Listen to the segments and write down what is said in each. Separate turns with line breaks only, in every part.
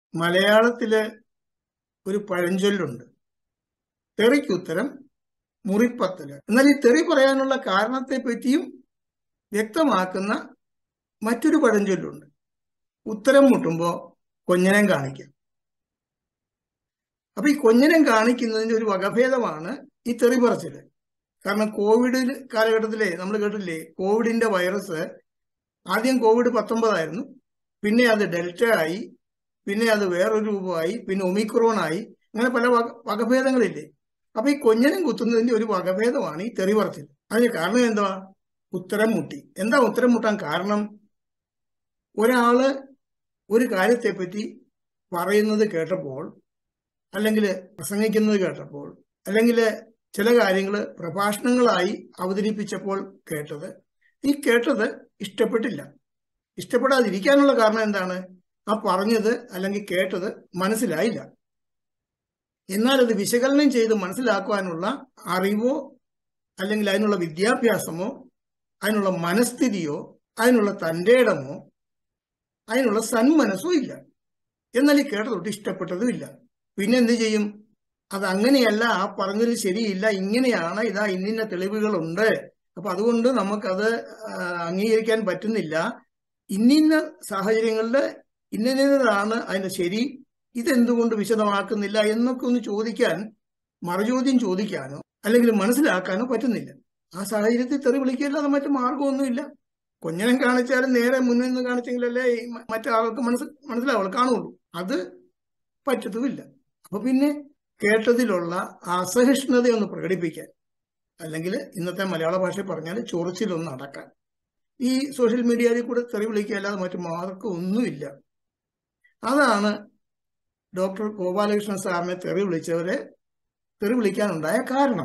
മലയാളത്തില് ഒരു പഴഞ്ചൊല്ലുണ്ട്, തെറിക്കുത്തരം മുറിപ്പത്തല്. എന്നാൽ ഈ തെറി പറയാനുള്ള കാരണത്തെ പറ്റിയും വ്യക്തമാക്കുന്ന മറ്റൊരു പഴഞ്ചൊല്ലുണ്ട്, ഉത്തരം മുട്ടുമ്പോ കൊഞ്ഞനം കാണിക്കാം. അപ്പൊ ഈ കൊഞ്ഞനം കാണിക്കുന്നതിന്റെ ഒരു വകഭേദമാണ് ഈ തെറി പറച്ചില്. കാരണം കോവിഡ് കാലഘട്ടത്തിലെ നമ്മൾ കേട്ടില്ലേ, കോവിഡിന്റെ വൈറസ് ആദ്യം COVID-19 ആയിരുന്നു, പിന്നെ അത് ഡെൽറ്റ ആയി, പിന്നെ അത് വേറൊരു രൂപമായി, പിന്നെ ഒമിക്രോൺ ആയി, അങ്ങനെ പല വകഭേദങ്ങളില്ലേ. അപ്പൊ ഈ കൊഞ്ഞനം കുത്തുന്നതിന്റെ ഒരു വകഭേദമാണ് ഈ തെറി പറച്ചിൽ. അതിന് കാരണം എന്താ? ഉത്തരം മുട്ടി. എന്താ ഉത്തരം മുട്ടാൻ കാരണം? ഒരാള് ഒരു കാര്യത്തെപ്പറ്റി പറയുന്നത് കേട്ടപ്പോൾ, അല്ലെങ്കിൽ പ്രസംഗിക്കുന്നത് കേട്ടപ്പോൾ, അല്ലെങ്കിൽ ചില കാര്യങ്ങൾ പ്രഭാഷണങ്ങളായി അവതരിപ്പിച്ചപ്പോൾ കേട്ടത് ഇഷ്ടപ്പെട്ടില്ല. ഇഷ്ടപ്പെടാതിരിക്കാനുള്ള കാരണം എന്താണ്? ആ പറഞ്ഞത് അല്ലെങ്കിൽ കേട്ടത് മനസ്സിലായില്ല. എന്നാൽ അത് വിശകലനം ചെയ്ത് മനസ്സിലാക്കുവാനുള്ള അറിവോ അല്ലെങ്കിൽ അതിനുള്ള വിദ്യാഭ്യാസമോ അതിനുള്ള മനസ്ഥിതിയോ അതിനുള്ള തൻ്റെ ഇടമോ അതിനുള്ള സന്മനസ്സോ ഇല്ല. എന്നാൽ ഈ കേട്ടതൊട്ട് ഇഷ്ടപ്പെട്ടതും ഇല്ല. പിന്നെ എന്ത് ചെയ്യും? അത് അങ്ങനെയല്ല, ആ പറഞ്ഞത് ശരിയില്ല, ഇങ്ങനെയാണ്, ഇതാ ഇന്നിന്ന തെളിവുകളുണ്ട്, അപ്പൊ അതുകൊണ്ട് നമുക്കത് അംഗീകരിക്കാൻ പറ്റുന്നില്ല, ഇന്നിന്ന സാഹചര്യങ്ങളിൽ ഇന്നതാണ് അതിന്റെ ശരി, ഇതെന്തുകൊണ്ട് വിശദമാക്കുന്നില്ല എന്നൊക്കെ ഒന്ന് ചോദിക്കാൻ, മറുചോദ്യം ചോദിക്കാനോ അല്ലെങ്കിൽ മനസ്സിലാക്കാനോ പറ്റുന്നില്ല. ആ സാഹചര്യത്തിൽ തെറി വിളിക്കുകയല്ലാതെ മറ്റു മാർഗമൊന്നുമില്ല. കൊഞ്ഞനം കാണിച്ചാലും നേരെ മുന്നിൽ നിന്ന് കാണിച്ചെങ്കിലല്ലേ മറ്റാൾക്ക് മനസ്സിലാവുള്ളൂ, കാണുള്ളൂ. അത് പറ്റത്തുമില്ല. അപ്പൊ പിന്നെ കേട്ടതിലുള്ള അസഹിഷ്ണുതയൊന്ന് പ്രകടിപ്പിക്കാൻ, അല്ലെങ്കിൽ ഇന്നത്തെ മലയാള ഭാഷയിൽ പറഞ്ഞാൽ ചൊറിച്ചിലൊന്ന് അടക്കാൻ, ഈ സോഷ്യൽ മീഡിയയിൽ കൂടെ തെറി വിളിക്കുക അല്ലാതെ മറ്റു മാർഗം ഒന്നുമില്ല. അതാണ് ഡോക്ടർ ഗോപാലകൃഷ്ണൻ സാറിനെ തെറി വിളിക്കാനുണ്ടായ കാരണം.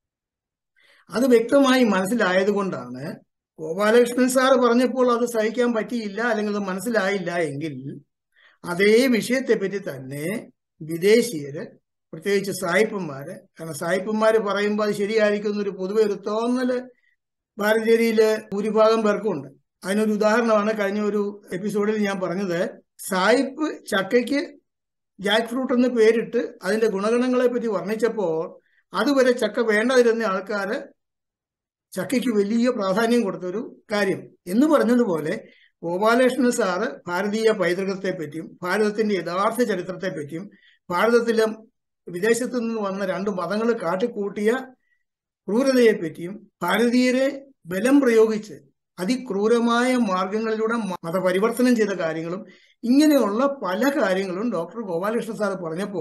അത് വ്യക്തമായി മനസ്സിലായത് കൊണ്ടാണ് ഗോപാലകൃഷ്ണൻ സാറ് പറഞ്ഞപ്പോൾ അത് സഹിക്കാൻ പറ്റിയില്ല അല്ലെങ്കിൽ അത് മനസ്സിലായില്ല എങ്കിൽ അതേ വിഷയത്തെപ്പറ്റി തന്നെ വിദേശീയര്, പ്രത്യേകിച്ച് സായിപ്പന്മാര്, കാരണം സായിപ്പന്മാര് പറയുമ്പോൾ അത് ശരിയായിരിക്കും എന്നൊരു പൊതുവെ ഒരു തോന്നല് ഭാരതീയരില് ഭൂരിഭാഗം പേർക്കും ഉണ്ട്. അതിനൊരു ഉദാഹരണമാണ് കഴിഞ്ഞ ഒരു എപ്പിസോഡിൽ ഞാൻ പറഞ്ഞത്. സായിപ്പ് ചക്കയ്ക്ക് ജാക്ക് ഫ്രൂട്ട് എന്ന് പേരിട്ട് അതിന്റെ ഗുണഗണങ്ങളെ പറ്റി വർണ്ണിച്ചപ്പോൾ അതുവരെ ചക്ക വേണ്ടതിരുന്ന ആൾക്കാര് ചക്കയ്ക്ക് വലിയ പ്രാധാന്യം കൊടുത്തൊരു കാര്യം എന്ന് പറഞ്ഞതുപോലെ ഗോപാലകൃഷ്ണൻ സാറ് ഭാരതീയ പൈതൃകത്തെ പറ്റിയും ഭാരതത്തിന്റെ യഥാർത്ഥ ചരിത്രത്തെ പറ്റിയും ഭാരതത്തിലെ വിദേശത്തു നിന്ന് വന്ന 2 മതങ്ങൾ കാട്ടിക്കൂട്ടിയ ക്രൂരതയെ പറ്റിയും ഭാരതീയരെ ബലം പ്രയോഗിച്ച് അതിക്രൂരമായ മാർഗങ്ങളിലൂടെ മതപരിവർത്തനം ചെയ്ത കാര്യങ്ങളും ഇങ്ങനെയുള്ള പല കാര്യങ്ങളും ഡോക്ടർ ഗോപാലകൃഷ്ണൻ സാറ് പറഞ്ഞപ്പോ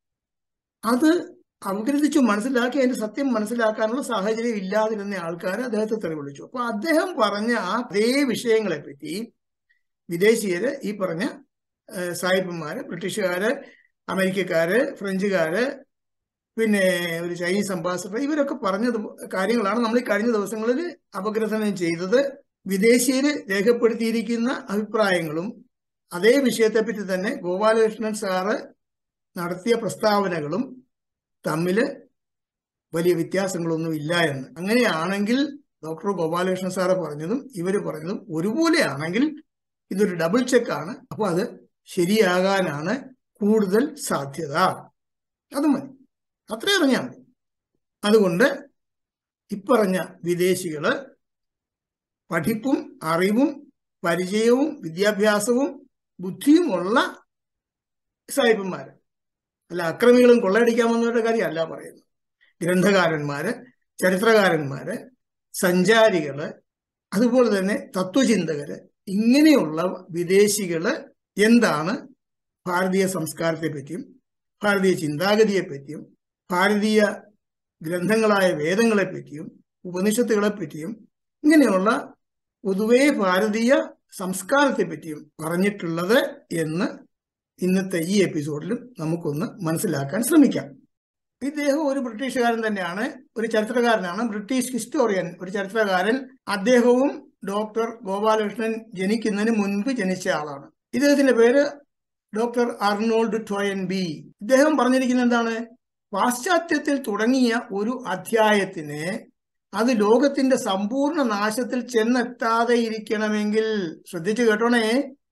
അത് അപഗ്രഥിച്ചു മനസ്സിലാക്കി അതിന്റെ സത്യം മനസ്സിലാക്കാനുള്ള സാഹചര്യം ഇല്ലാതിരുന്ന ആൾക്കാർ അദ്ദേഹത്തെ തെറി വിളിച്ചു. അപ്പൊ അദ്ദേഹം പറഞ്ഞ അതേ വിഷയങ്ങളെ പറ്റി വിദേശീയര്, ഈ പറഞ്ഞ സായിപ്പന്മാര്, ബ്രിട്ടീഷുകാര്, അമേരിക്കക്കാര്, ഫ്രഞ്ചുകാര്, പിന്നെ ഒരു ചൈനീസ് അംബാസഡർ, ഇവരൊക്കെ പറഞ്ഞ കാര്യങ്ങളാണ് നമ്മൾ ഈ കഴിഞ്ഞ ദിവസങ്ങളിൽ അപഗ്രഥനം ചെയ്തത്. വിദേശീയര് രേഖപ്പെടുത്തിയിരിക്കുന്ന അഭിപ്രായങ്ങളും അതേ വിഷയത്തെപ്പറ്റി തന്നെ ഗോപാലകൃഷ്ണൻ സാറ് നടത്തിയ പ്രസ്താവനകളും തമ്മില് വലിയ വ്യത്യാസങ്ങളൊന്നും ഇല്ല എന്ന്. അങ്ങനെയാണെങ്കിൽ ഡോക്ടർ ഗോപാലകൃഷ്ണൻ സാറ് പറഞ്ഞതും ഇവര് പറഞ്ഞതും ഒരുപോലെയാണെങ്കിൽ ഇതൊരു ഡബിൾ ചെക്കാണ്. അപ്പൊ അത് ശരിയാകാനാണ് കൂടുതൽ സാധ്യത. അത് മതി, അത്രേ അറിഞ്ഞാൽ മതി. അതുകൊണ്ട് ഇപ്പറഞ്ഞ വിദേശികള് പഠിപ്പും അറിവും പരിചയവും വിദ്യാഭ്യാസവും ബുദ്ധിയുമുള്ള സായിപ്പന്മാര്, അല്ല അക്രമികളും കൊള്ളയടിക്കാമെന്നവരുടെ കാര്യമല്ല പറയുന്നത്. ഗ്രന്ഥകാരന്മാര്, ചരിത്രകാരന്മാര്, സഞ്ചാരികള്, അതുപോലെ തന്നെ തത്വചിന്തകര്, ഇങ്ങനെയുള്ള വിദേശികള് എന്താണ് ഭാരതീയ സംസ്കാരത്തെ പറ്റിയും ഭാരതീയ ചിന്താഗതിയെ പറ്റിയും ഭാരതീയ ഗ്രന്ഥങ്ങളായ വേദങ്ങളെ പറ്റിയും ഉപനിഷത്തുകളെ പറ്റിയും ഇങ്ങനെയുള്ള പൊതുവേ ഭാരതീയ സംസ്കാരത്തെ പറ്റിയും പറഞ്ഞിട്ടുള്ളത് എന്ന് ഇന്നത്തെ ഈ എപ്പിസോഡിലും നമുക്കൊന്ന് മനസ്സിലാക്കാൻ ശ്രമിക്കാം. ഇദ്ദേഹം ഒരു ബ്രിട്ടീഷുകാരൻ തന്നെയാണ്, ഒരു ചരിത്രകാരനാണ്, ബ്രിട്ടീഷ് ഹിസ്റ്റോറിയൻ, ഒരു ചരിത്രകാരൻ. അദ്ദേഹവും ഡോക്ടർ ഗോപാലകൃഷ്ണൻ ജനിക്കുന്നതിന് മുൻപ് ജനിച്ച ആളാണ്. ഇദ്ദേഹത്തിന്റെ പേര് ഡോക്ടർ അർണോൾഡ് ടോയൻബി. ഇദ്ദേഹം പറഞ്ഞിരിക്കുന്നത് എന്താണ്? പാശ്ചാത്യത്തിൽ തുടങ്ങിയ ഒരു അധ്യായത്തിന് അത് ലോകത്തിന്റെ സമ്പൂർണ്ണ നാശത്തിൽ ചെന്നെത്താതെ ഇരിക്കണമെങ്കിൽ, ശ്രദ്ധിച്ചു കേട്ടോണേ,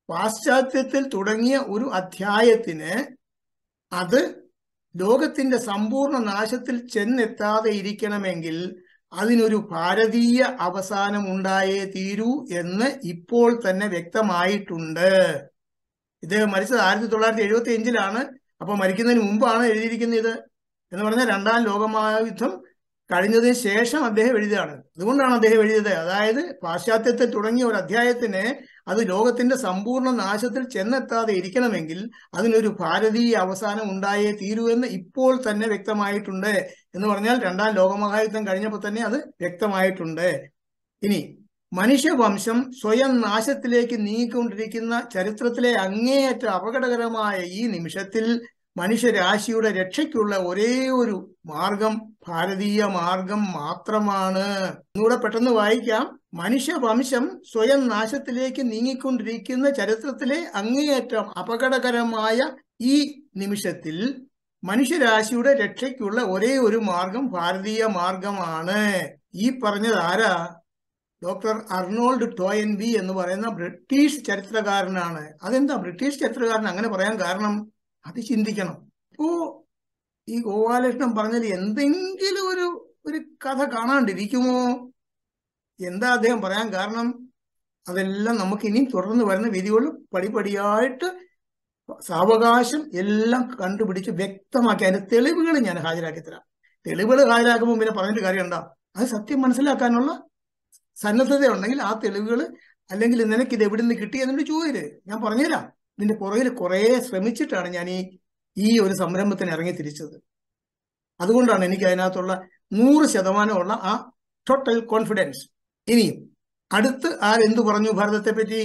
പാശ്ചാത്യത്തിൽ തുടങ്ങിയ ഒരു അധ്യായത്തിന് അത് ലോകത്തിന്റെ സമ്പൂർണ്ണ നാശത്തിൽ ചെന്നെത്താതെ ഇരിക്കണമെങ്കിൽ അതിനൊരു ഭാരതീയ അവസാനം ഉണ്ടായേ തീരൂ എന്ന് ഇപ്പോൾ തന്നെ വ്യക്തമായിട്ടുണ്ട്. ഇദ്ദേഹം മരിച്ചത് 1975-ലാണ്. അപ്പൊ മരിക്കുന്നതിന് മുമ്പാണ് എഴുതിയിരിക്കുന്നത്. എന്ന് പറഞ്ഞാൽ 2ാം ലോകമഹായുദ്ധം കഴിഞ്ഞതിന് ശേഷം അദ്ദേഹം എഴുതിയതാണ്. അതുകൊണ്ടാണ് അദ്ദേഹം എഴുതിയത്. അതായത് പാശ്ചാത്യത്തിൽ തുടങ്ങിയ ഒരു അധ്യായത്തിന് അത് ലോകത്തിന്റെ സമ്പൂർണ്ണ നാശത്തിൽ ചെന്നെത്താതെ ഇരിക്കണമെങ്കിൽ അതിനൊരു ഭാരതീയ അവസാനം ഉണ്ടായേ തീരൂ എന്ന് ഇപ്പോൾ തന്നെ വ്യക്തമായിട്ടുണ്ട്. എന്ന് പറഞ്ഞാൽ 2ാം ലോകമഹായുദ്ധം കഴിഞ്ഞപ്പോൾ തന്നെ അത് വ്യക്തമായിട്ടുണ്ട്. ഇനി മനുഷ്യവംശം സ്വയം നാശത്തിലേക്ക് നീങ്ങിക്കൊണ്ടിരിക്കുന്ന ചരിത്രത്തിലെ അങ്ങേയറ്റ അപകടകരമായ ഈ നിമിഷത്തിൽ മനുഷ്യരാശിയുടെ രക്ഷയ്ക്കുള്ള ഒരേ ഒരു മാർഗം ഭാരതീയ മാർഗം മാത്രമാണ്. ഒന്നുകൂടെ പെട്ടെന്ന് വായിക്കാം. മനുഷ്യവംശം സ്വയം നാശത്തിലേക്ക് നീങ്ങിക്കൊണ്ടിരിക്കുന്ന ചരിത്രത്തിലെ അങ്ങേയറ്റം അപകടകരമായ ഈ നിമിഷത്തിൽ മനുഷ്യരാശിയുടെ രക്ഷയ്ക്കുള്ള ഒരേ ഒരു മാർഗം ഭാരതീയ മാർഗമാണ്. ഈ പറഞ്ഞത് ആരാ? ഡോക്ടർ അർണോൾഡ് ടോയൻബി എന്ന് പറയുന്ന ബ്രിട്ടീഷ് ചരിത്രകാരനാണ്. അതെന്താ ബ്രിട്ടീഷ് ചരിത്രകാരൻ അങ്ങനെ പറയാൻ കാരണം? അത് ചിന്തിക്കണം. ഇപ്പോ ഈ ഗോപാലകൃഷ്ണൻ പറഞ്ഞതിൽ എന്തെങ്കിലും ഒരു കഥ കാണാണ്ടിരിക്കുമോ? എന്താ അദ്ദേഹം പറയാൻ കാരണം? അതെല്ലാം നമുക്ക് ഇനിയും തുടർന്ന് വരുന്ന വീഡിയോകളിൽ പടിപടിയായിട്ട് സാവകാശം എല്ലാം കണ്ടുപിടിച്ച് വ്യക്തമാക്കി അതിന്റെ തെളിവുകൾ ഞാൻ ഹാജരാക്കി തരാം. തെളിവുകൾ ഹാജരാക്കുമ്പോൾ പിന്നെ പറഞ്ഞിട്ട് കാര്യമുണ്ടോ? അത് സത്യം മനസ്സിലാക്കാനുള്ള സന്നദ്ധത ഉണ്ടെങ്കിൽ ആ തെളിവുകൾ, അല്ലെങ്കിൽ നിനക്ക് ഇത് എവിടെ നിന്ന് കിട്ടി എന്നോട് ചോദിര്, ഞാൻ പറഞ്ഞുതരാം. ഇതിന്റെ പുറകിൽ കുറെ ശ്രമിച്ചിട്ടാണ് ഞാൻ ഈ ഒരു സംരംഭത്തിന് ഇറങ്ങി തിരിച്ചത്. അതുകൊണ്ടാണ് എനിക്ക് അതിനകത്തുള്ള 100% ആ ടോട്ടൽ കോൺഫിഡൻസ്. ഇനിയും അടുത്ത് ആരെന്തു പറഞ്ഞു ഭാരതത്തെ പറ്റി?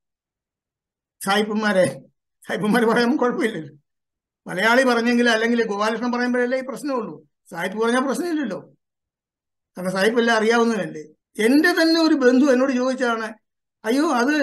സായിപ്പന്മാർ പറയാൻ കുഴപ്പമില്ലല്ലോ. മലയാളി പറഞ്ഞെങ്കിൽ അല്ലെങ്കിൽ ഗോപാലകൃഷ്ണൻ പറയുമ്പോഴല്ലേ ഈ പ്രശ്നമുള്ളൂ. സായിപ്പ് പറഞ്ഞാൽ പ്രശ്നമില്ലല്ലോ, കാരണം സായിപ്പ് എല്ലാം അറിയാവുന്നതല്ലേ. എന്റെ തന്നെ ഒരു ബന്ധു എന്നോട് ചോദിച്ചാണ്, അയ്യോ അത്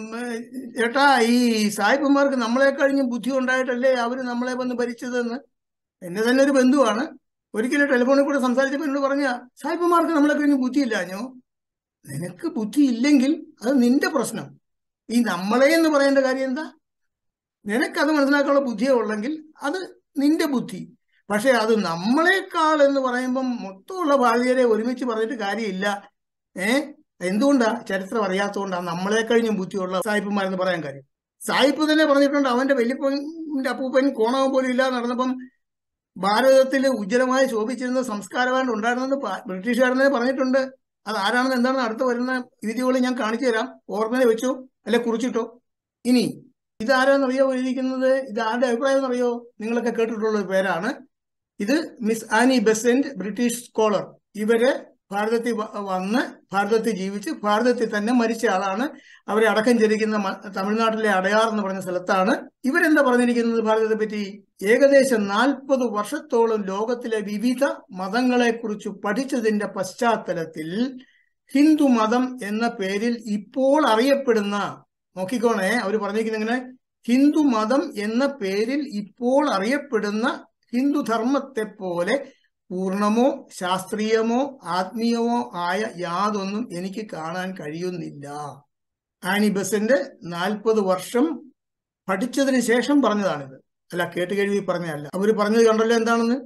ചേട്ടാ ഈ സായിപ്പന്മാർക്ക് നമ്മളെ കഴിഞ്ഞ് ബുദ്ധി ഉണ്ടായിട്ടല്ലേ അവര് നമ്മളെ വന്ന് ഭരിച്ചതെന്ന്. എന്നെ തന്നെ ഒരു ബന്ധുവാണ്. ഒരിക്കലും ടെലിഫോണിൽ കൂടെ സംസാരിച്ചപ്പോൾ എന്നോട് പറഞ്ഞ, സായിപ്പന്മാർക്ക് നമ്മളെ കഴിഞ്ഞ് ബുദ്ധിയില്ലാഞ്ഞോ? നിനക്ക് ബുദ്ധി ഇല്ലെങ്കിൽ അത് നിന്റെ പ്രശ്നം. ഈ നമ്മളെ എന്ന് പറയേണ്ട കാര്യം എന്താ? നിനക്കത് മനസ്സിലാക്കാനുള്ള ബുദ്ധിയേ ഉള്ളെങ്കിൽ അത് നിന്റെ ബുദ്ധി. പക്ഷെ അത് നമ്മളെക്കാൾ എന്ന് പറയുമ്പം മൊത്തമുള്ള ഭാരതീയരെ ഒരുമിച്ച് പറഞ്ഞിട്ട് കാര്യമില്ല. എന്തുകൊണ്ടാ? ചരിത്രം അറിയാത്തതുകൊണ്ടാണ് നമ്മളെ കഴിഞ്ഞും ബുദ്ധിയുള്ള സായിപ്പന്മാരെന്ന് പറയാൻ കാര്യം. സായിപ്പ് തന്നെ പറഞ്ഞിട്ടുണ്ട്, അവന്റെ വല്യപ്പൻ്റെ അപ്പൂപ്പൻ കോണവും പോലും ഇല്ലാതെ നടന്നപ്പം ഭാരതത്തിൽ ഉജ്ജ്വലമായി ശോഭിച്ചിരുന്ന സംസ്കാരമാണ് ഉണ്ടായിരുന്നെന്ന് ബ്രിട്ടീഷുകാരൻ തന്നെ പറഞ്ഞിട്ടുണ്ട്. അത് ആരാണെന്ന് എന്താണെന്ന് അടുത്ത് വരുന്ന വീഡിയോകളിൽ ഞാൻ കാണിച്ചു തരാം. ഓർമ്മയിൽ വെച്ചോ, അല്ലെ കുറിച്ചിട്ടോ. ഇനി ഇതാരാന്നറിയോ എഴുതിയിരിക്കുന്നത്? ഇത് ആരുടെ അഭിപ്രായം എന്നറിയോ? നിങ്ങളൊക്കെ കേട്ടിട്ടുള്ള ഒരു പേരാണ്. ഇത് miss Annie Besant, British scholar. ഇവര് ഭാരതത്തിൽ വന്ന് ഭാരതത്തിൽ ജീവിച്ച് ഭാരതത്തിൽ തന്നെ മരിച്ച ആളാണ്. അവരെ അടക്കം ചെയ്തിരിക്കുന്ന തമിഴ്നാട്ടിലെ അടയാർ എന്ന് പറഞ്ഞ സ്ഥലത്താണ്. ഇവരെന്താ പറഞ്ഞിരിക്കുന്നത് ഭാരതത്തെ പറ്റി? ഏകദേശം 40 വർഷത്തോളം ലോകത്തിലെ വിവിധ മതങ്ങളെ കുറിച്ച് പഠിച്ചതിന്റെ പശ്ചാത്തലത്തിൽ ഹിന്ദു മതം എന്ന പേരിൽ ഇപ്പോൾ അറിയപ്പെടുന്ന, നോക്കിക്കോണേ, അവർ പറഞ്ഞിരിക്കുന്നത് ഇങ്ങനെ, ഹിന്ദു മതം എന്ന പേരിൽ ഇപ്പോൾ അറിയപ്പെടുന്ന ഹിന്ദുധർമ്മത്തെ പോലെ പൂർണ്ണമോ ശാസ്ത്രീയമോ ആത്മീയമോ ആയ യാതൊന്നും എനിക്ക് കാണാൻ കഴിയുന്നില്ല. ആനി ബെസന്റ് 40 വർഷം പഠിച്ചതിന് ശേഷം പറഞ്ഞതാണിത്, അല്ല കേട്ടുകേഴ്വി പറഞ്ഞതല്ല. അവര് പറഞ്ഞത് കണ്ടല്ലോ എന്താണെന്ന്?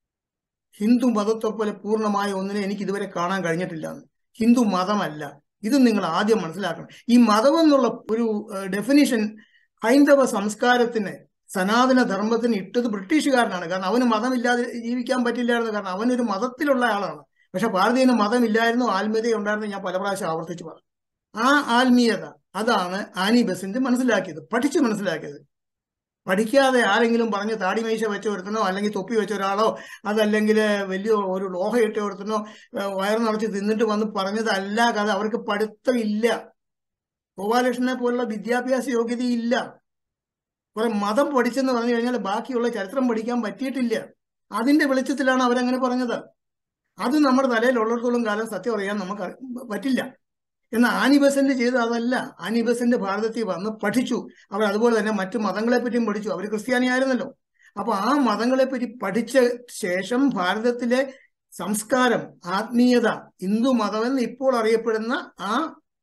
ഹിന്ദു മതത്തെ പോലെ പൂർണ്ണമായ ഒന്നിനെ എനിക്ക് ഇതുവരെ കാണാൻ കഴിഞ്ഞിട്ടില്ല. ഹിന്ദു മതമല്ല ഇത്, നിങ്ങൾ ആദ്യം മനസ്സിലാക്കണം. ഈ മതം എന്നുള്ള ഒരു ഡെഫിനിഷൻ ഹൈന്ദവ സംസ്കാരത്തിന്, സനാതന ധർമ്മത്തിന് ഇട്ടത് ബ്രിട്ടീഷുകാരനാണ്. കാരണം അവന് മതമില്ലാതെ ജീവിക്കാൻ പറ്റില്ലായിരുന്നു. കാരണം അവനൊരു മതത്തിലുള്ള ആളാണ്. പക്ഷെ ഭാരതീയന് മതമില്ലായിരുന്നു, ആത്മീയത ഉണ്ടായിരുന്നു. ഞാൻ പല പ്രാവശ്യം ആവർത്തിച്ച് പറഞ്ഞു. ആ ആത്മീയത അതാണ് ആനി ബെസന്റ് മനസ്സിലാക്കിയത്, പഠിച്ച് മനസ്സിലാക്കിയത്. പഠിക്കാതെ ആരെങ്കിലും പറഞ്ഞ് താടിമീശ വെച്ച ഒരുത്തനോ അല്ലെങ്കിൽ തൊപ്പി വെച്ച ഒരാളോ അതല്ലെങ്കിൽ വലിയ ഒരു ലോഹ ഇട്ട ഒരുത്തനോ വയറ് നിറച്ച് തിന്നിട്ട് വന്ന് പറഞ്ഞതല്ല കഥ. അവർക്ക് പഠിത്തം ഇല്ല. ഗോപാലകൃഷ്ണനെ പോലുള്ള വിദ്യാഭ്യാസ യോഗ്യതയില്ല. കുറെ മതം പഠിച്ചെന്ന് പറഞ്ഞു കഴിഞ്ഞാൽ ബാക്കിയുള്ള ചരിത്രം പഠിക്കാൻ പറ്റിയിട്ടില്ല. അതിന്റെ വെളിച്ചത്തിലാണ് അവരങ്ങനെ പറഞ്ഞത്. അത് നമ്മുടെ തലയിലുള്ളിടത്തോളം കാലം സത്യം അറിയാൻ നമുക്ക് പറ്റില്ല. എന്നാൽ ആനി ബെസന്റ് ചെയ്ത് അതല്ല. ആനി ബെസന്റ് ഭാരതത്തിൽ വന്ന് പഠിച്ചു. അവർ അതുപോലെ തന്നെ മറ്റു മതങ്ങളെ പറ്റിയും പഠിച്ചു. അവർ ക്രിസ്ത്യാനിയായിരുന്നല്ലോ. അപ്പൊ ആ മതങ്ങളെ പറ്റി പഠിച്ച ശേഷം ഭാരതത്തിലെ സംസ്കാരം, ആത്മീയത, ഹിന്ദു മതമെന്ന് ഇപ്പോൾ അറിയപ്പെടുന്ന ആ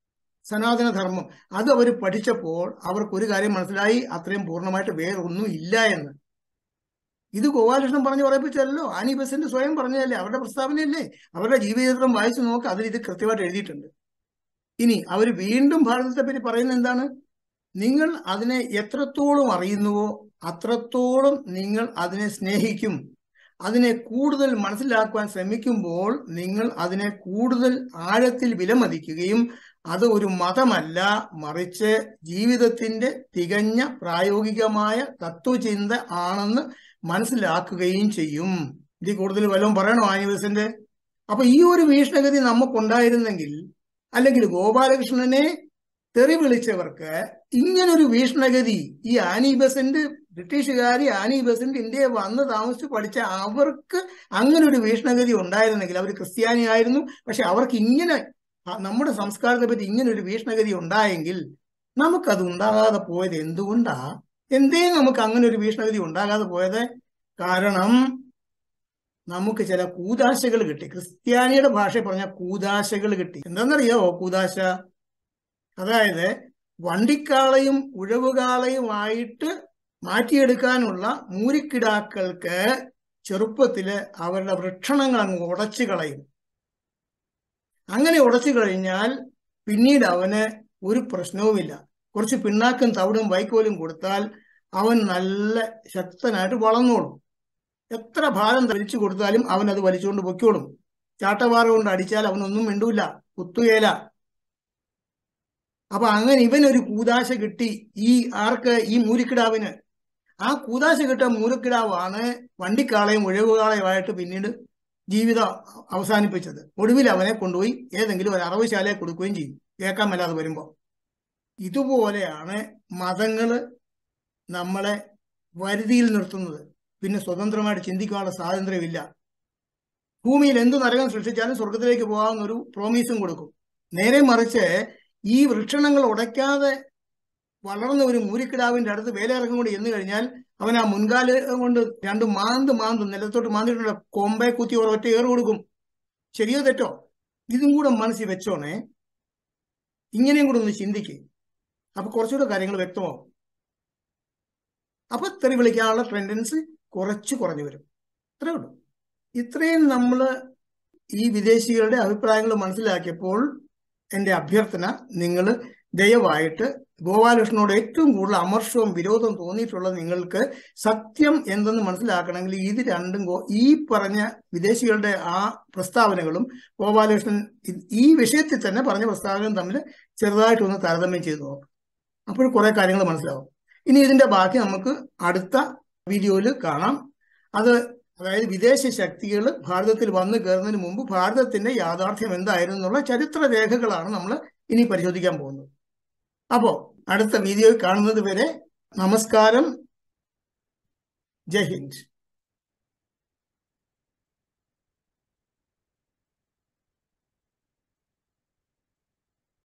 സനാതനധർമ്മം, അത് അവർ പഠിച്ചപ്പോൾ അവർക്കൊരു കാര്യം മനസ്സിലായി, അത്രയും പൂർണ്ണമായിട്ട് വേറൊന്നും ഇല്ല എന്ന്. ഇത് ഗോപാലകൃഷ്ണൻ പറഞ്ഞു പറയിപ്പിച്ചല്ലോ, ആനി ബെസന്റ് സ്വയം പറഞ്ഞതല്ലേ, അവരുടെ പ്രസ്താവനയല്ലേ. അവരുടെ ജീവചരിത്രം വായിച്ചു നോക്ക്, അതിൽ ഇത് കൃത്യമായിട്ട് എഴുതിയിട്ടുണ്ട്. ഇനി അവർ വീണ്ടും ഭാരതത്തെ പറ്റി പറയുന്നത് എന്താണ്? നിങ്ങൾ അതിനെ എത്രത്തോളം അറിയുന്നുവോ അത്രത്തോളം നിങ്ങൾ അതിനെ സ്നേഹിക്കും. അതിനെ കൂടുതൽ മനസ്സിലാക്കുവാൻ ശ്രമിക്കുമ്പോൾ നിങ്ങൾ അതിനെ കൂടുതൽ ആഴത്തിൽ വിലമതിക്കുകയും അത് ഒരു മതമല്ല, മറിച്ച് ജീവിതത്തിന്റെ തികഞ്ഞ പ്രായോഗികമായ തത്വചിന്ത ആണെന്ന് മനസ്സിലാക്കുകയും ചെയ്യും. ഇതിൽ കൂടുതൽ വല്ലതും പറയണോ ആനി ബെസന്റ്? അപ്പൊ ഈ ഒരു വീക്ഷണഗതി നമുക്കുണ്ടായിരുന്നെങ്കിൽ, അല്ലെങ്കിൽ ഗോപാലകൃഷ്ണനെ തെറി വിളിച്ചവർക്ക് ഇങ്ങനൊരു വീക്ഷണഗതി, ഈ ആനി ബെസന്റ് ബ്രിട്ടീഷുകാരി ആനി ബെസന്റ് ഇന്ത്യയെ വന്ന് താമസിച്ച് പഠിച്ച അവർക്ക് അങ്ങനെ ഒരു വീക്ഷണഗതി ഉണ്ടായിരുന്നെങ്കിൽ, അവർ ക്രിസ്ത്യാനിയായിരുന്നു, പക്ഷെ അവർക്ക് ഇങ്ങനെ നമ്മുടെ സംസ്കാരത്തെ പറ്റി ഇങ്ങനെ ഒരു വീക്ഷണഗതി ഉണ്ടായെങ്കിൽ നമുക്കത് ഉണ്ടാകാതെ പോയത് എന്തുകൊണ്ടാ? എന്തേ നമുക്ക് അങ്ങനെ ഒരു വീക്ഷണഗതി ഉണ്ടാകാതെ പോയത്? കാരണം നമുക്ക് ചില കൂദാശകൾ കിട്ടി. ക്രിസ്ത്യാനിയുടെ ഭാഷ പറഞ്ഞ കൂദാശകൾ കിട്ടി. എന്താണെന്നറിയാവോ കൂദാശ? അതായത് വണ്ടിക്കാളയും ഉഴവുകാളയുമായിട്ട് മാറ്റിയെടുക്കാനുള്ള മൂരിക്കിടാക്കൾക്ക് ചെറുപ്പത്തില് അവരുടെ വൃക്ഷണങ്ങൾ അങ്ങ് ഉടച്ചു കളയും. അങ്ങനെ ഉടച്ചു കഴിഞ്ഞാൽ പിന്നീട് അവന് ഒരു പ്രശ്നവുമില്ല. കുറച്ച് പിണ്ണാക്കും തവിടും വൈക്കോലും കൊടുത്താൽ അവൻ നല്ല ശക്തനായിട്ട് വളർന്നോളും. എത്ര ഭാരം വലിച്ചു കൊടുത്താലും അവൻ അത് വലിച്ചുകൊണ്ട് പൊയ്ക്കോളും. ചാട്ടവാറ കൊണ്ട് അടിച്ചാൽ അവനൊന്നും മിണ്ടൂല, കുത്തുകേല. അപ്പൊ അങ്ങനെ ഇവനൊരു കൂദാശ കിട്ടി. ആർക്ക്? ഈ മൂരിക്കിടാവിന്. ആ കൂദാശ കിട്ടിയ മൂരിക്കിടാവാണ് വണ്ടിക്കാളയും ഉഴവുകാളയുമായിട്ട് പിന്നീട് ജീവിതം അവസാനിപ്പിച്ചത്. ഒടുവിൽ അവനെ കൊണ്ടുപോയി ഏതെങ്കിലും ഒരു അറവുശാലയെ കൊടുക്കുകയും ചെയ്യും, കേൾക്കാൻ മേലാതെ വരുമ്പോൾ. ഇതുപോലെയാണ് മതങ്ങള് നമ്മളെ വരുതിയിൽ നിർത്തുന്നത്. പിന്നെ സ്വതന്ത്രമായിട്ട് ചിന്തിക്കാനുള്ള സ്വാതന്ത്ര്യമില്ല. ഭൂമിയിൽ എന്ത് നരകം സൃഷ്ടിച്ചാലും സ്വർഗത്തിലേക്ക് പോകാവുന്നൊരു പ്രോമീസും കൊടുക്കും. നേരെ മറിച്ച് ഈ വൃക്ഷണങ്ങൾ ഉടയ്ക്കാതെ വളർന്ന ഒരു മൂരിക്കിടാവിന്റെ അടുത്ത് വേലയിറക്കം കൊണ്ട് ചെന്ന് കഴിഞ്ഞാൽ അവൻ ആ മുൻകാല് കൊണ്ട് രണ്ട് മാന്ത് നിലത്തോട്ട് മാന്തിയിട്ടുള്ള കൊമ്പെ കുത്തി ഒറ്റ ഏറ് കൊടുക്കും. ശരിയോ തെറ്റോ? ഇതും കൂടെ മനസ്സിൽ വെച്ചോണേ, ഇങ്ങനെയും കൂടെ ഒന്ന് ചിന്തിക്ക്. അപ്പൊ കുറച്ചുകൂടെ കാര്യങ്ങൾ വ്യക്തമാവും. അപ്പൊ തെറി വിളിക്കാനുള്ള ടെൻഡൻസി കുറഞ്ഞു വരും. അത്രേ ഉള്ളൂ. ഇത്രയും നമ്മൾ ഈ വിദേശികളുടെ അഭിപ്രായങ്ങൾ മനസ്സിലാക്കിയപ്പോൾ എൻ്റെ അഭ്യർത്ഥന, നിങ്ങൾ ദയവായിട്ട് ഗോപാലകൃഷ്ണനോട് ഏറ്റവും കൂടുതൽ അമർഷവും വിരോധവും തോന്നിയിട്ടുള്ള നിങ്ങൾക്ക് സത്യം എന്തെന്ന് മനസ്സിലാക്കണമെങ്കിൽ ഇത് രണ്ടും ഈ പറഞ്ഞ വിദേശികളുടെ ആ പ്രസ്താവനകളും ഗോപാലകൃഷ്ണൻ ഈ വിഷയത്തിൽ തന്നെ പറഞ്ഞ പ്രസ്താവനകളും തമ്മിൽ ചെറുതായിട്ടൊന്ന് താരതമ്യം ചെയ്തു നോക്കാം. അപ്പോൾ കുറെ കാര്യങ്ങൾ മനസ്സിലാവും. ഇനി ഇതിന്റെ ബാക്കി നമുക്ക് അടുത്ത വീഡിയോയിൽ കാണാം. അതായത് വിദേശ ശക്തികൾ ഭാരതത്തിൽ വന്നു കയറുന്നതിന് മുമ്പ് ഭാരതത്തിന്റെ യാഥാർത്ഥ്യം എന്തായിരുന്നു എന്നുള്ള ചരിത്ര രേഖകളാണ് നമ്മൾ ഇനി പരിശോധിക്കാൻ പോകുന്നത്. അപ്പോൾ അടുത്ത വീഡിയോയിൽ കാണുന്നത് വരെ നമസ്കാരം. ജയ് ഹിന്ദ്.